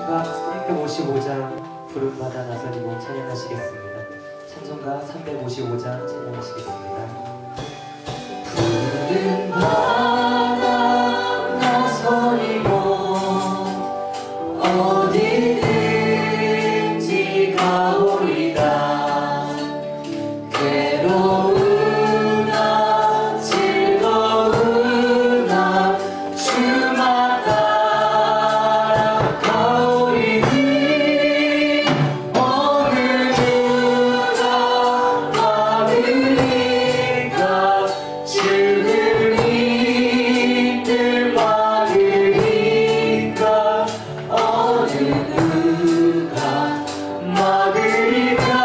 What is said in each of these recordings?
찬송가 355장 부름받아 나서리고 찬양하시겠습니다. 찬송가 355장 찬양하시겠습니다. 부름받아 나서리고 어디든지 가오리다. 괴로우나 즐거우나 주마다 가오리니 어느 누가 막으리까. 주를 믿들 막으리까. 어느 누가 막으리까.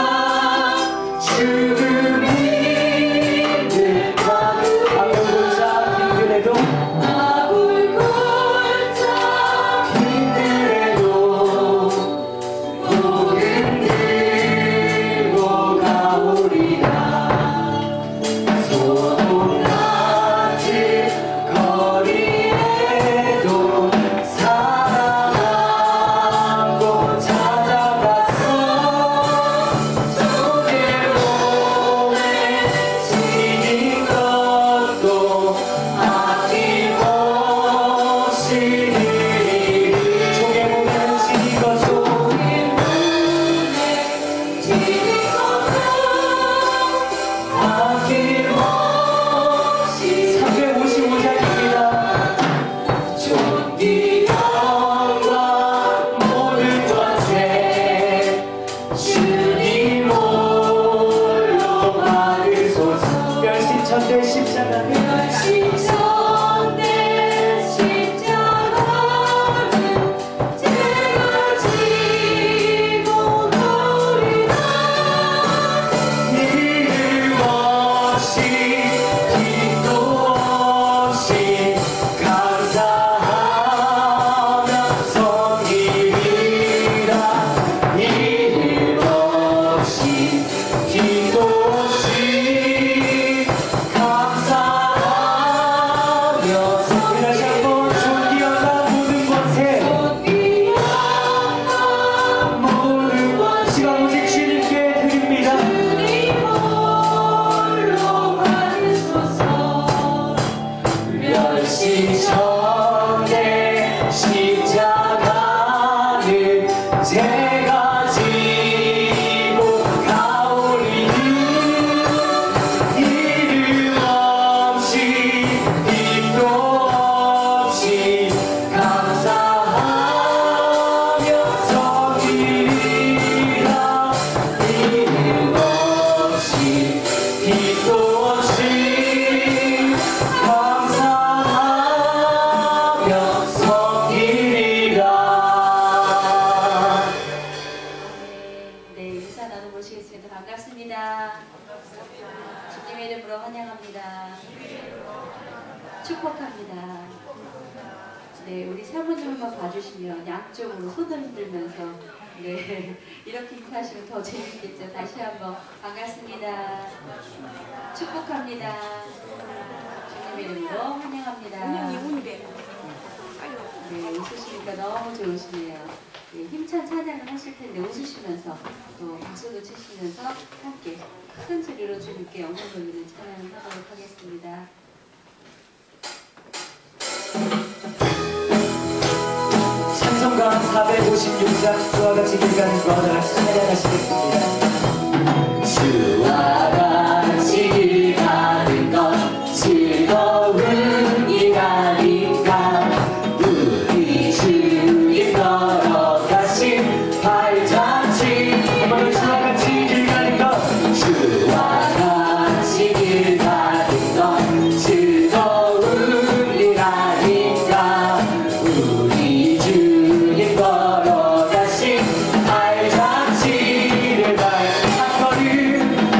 주를 믿들 막으리까. 아굴 골짜 힘들어도 목은 들고 가오리라. 소돔 같은 거리에도 사랑하고 찾아갔어. 조개 몸에 지닌 것도 아낌없이 조개 몸에 지닌 것도 아낌없이 355장입니다. 존귀함과 모든 것에 주님 홀로 받으소서. 멸시천대 십자가는 멸시천대 십자가는 제가 지고 가오리라. 이름 없이 빛도 없이 감사하며 섬기리라. 이름 없이 빛도 없이 감사하며 섬기리라. 다시 한번 존귀하다 모든 것에 모든 것이 오직 주님께 드립니다. 멸시천대 십자가는 제가 지고 가오리니 이름 없이 빛도 없이 감사하며 섬기리라. 이름 없이 빛도 없이 감사하며 섬기리라. 네, 인사 나눠보시겠습니다. 반갑습니다. 주님의 이름으로 환영합니다. 축복합니다. 네, 우리 사모님 한번 봐주시면 양쪽으로 손을 흔들면서 네, 이렇게 인사하시면 더 재밌겠죠. 다시 한번 반갑습니다. 축복합니다. 주님의 이름으로 환영합니다. 네, 웃으시니까 너무 좋으시네요. 네, 힘찬 찬양을 하실 텐데 웃으시면서 또 박수도 치시면서 함께 큰 소리로 주님께 영광 돌리는 찬양을 하도록 하겠습니다. 찬송가 456장 주와 같이 길 가는 거를 찬양하시겠습니다. 주와 같이 길 가는 것 즐거운 일아닌가. 우리 주님 걸어가신 발자취. 한번 주와 같이 길 가는 것 주와 같이 길 가는 것 즐거운 일아닌가. 우리 주님 걸어가신 발자취를 한 걸음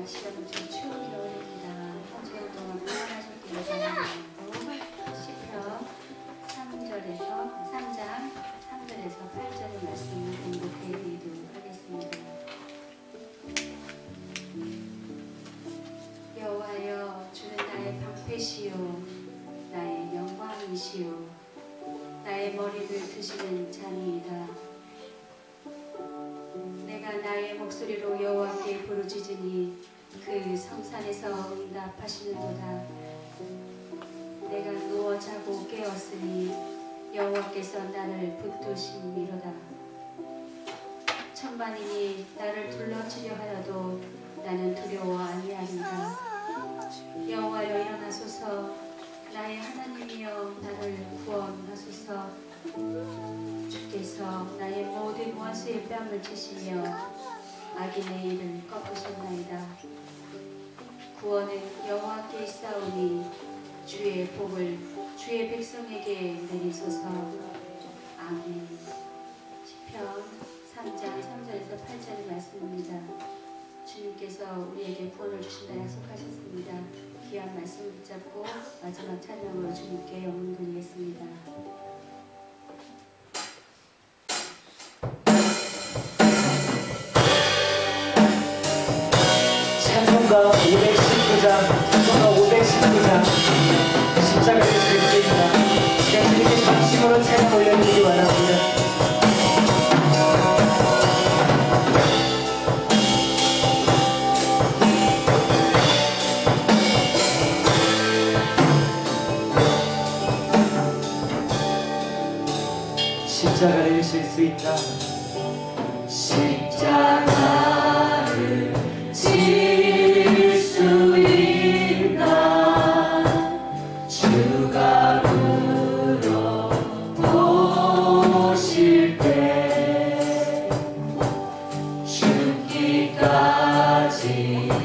날씨가 좀 추운 겨울입니다. 한 주간 동안 평안하셨기를 바라고 시편 3장 3절에서 8절의 말씀을 공독해 드리도록 하겠습니다. 여호와여, 주는 나의 방패시요 나의 영광이시요 나의 머리를 드시는 자니이다. 내가 나의 목소리로 여호와께 부르짖으니 그 성산에서 응답하시는도다. 내가 누워 자고 깨었으니 여호와께서 나를 붙드심이로다. 천만인이 나를 둘러치려 하여도 나는 두려워 아니하리라. 여호와여, 일어나소서. 나의 하나님이여, 나를 구원하소서. 주께서 나의 모든 원수의 뺨을 치시며 악인의 일을 꺾으셨나이다. 구원은 여호와께 있사오니 주의 복을 주의 백성에게 내리소서. 아멘. 시편 3장 3절에서 8절의 말씀입니다. 주님께서 우리에게 구원을 주신다 약속하셨습니다. 귀한 말씀을 붙잡고 마지막 찬양으로 주님께 영광 돌리겠습니다. 찬송가 519장 십자가를 드렸습니다. 그냥 주님께 진심으로 찬양 올려드리기 바랍니다. 십자가를 질 수 있다. 십자가를 질 수 있다. 주가 물어보실 때 죽기까지